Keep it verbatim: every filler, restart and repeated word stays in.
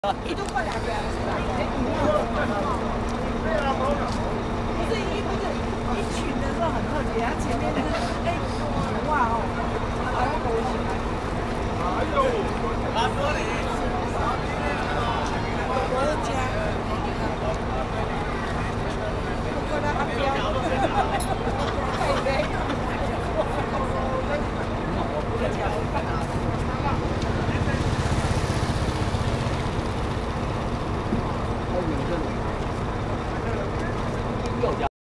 一度过两个是吧？不是一不是一群的时候很特别，他前面那个哎。